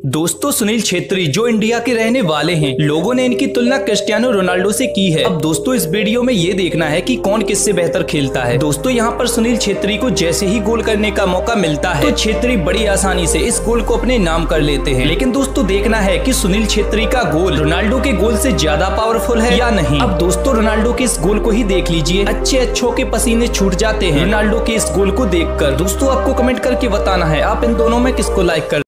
दोस्तों सुनील छेत्री जो इंडिया के रहने वाले हैं, लोगों ने इनकी तुलना क्रिस्टियानो रोनाल्डो से की है। अब दोस्तों इस वीडियो में ये देखना है कि कौन किससे बेहतर खेलता है। दोस्तों यहाँ पर सुनील छेत्री को जैसे ही गोल करने का मौका मिलता है तो छेत्री बड़ी आसानी से इस गोल को अपने नाम कर लेते हैं। लेकिन दोस्तों देखना है कि सुनील छेत्री का गोल रोनाल्डो के गोल से ज्यादा पावरफुल है या नहीं। अब दोस्तों रोनाल्डो के इस गोल को ही देख लीजिए, अच्छों के पसीने छूट जाते हैं रोनाल्डो के इस गोल को देखकर। दोस्तों आपको कमेंट करके बताना है आप इन दोनों में किसको लाइक कर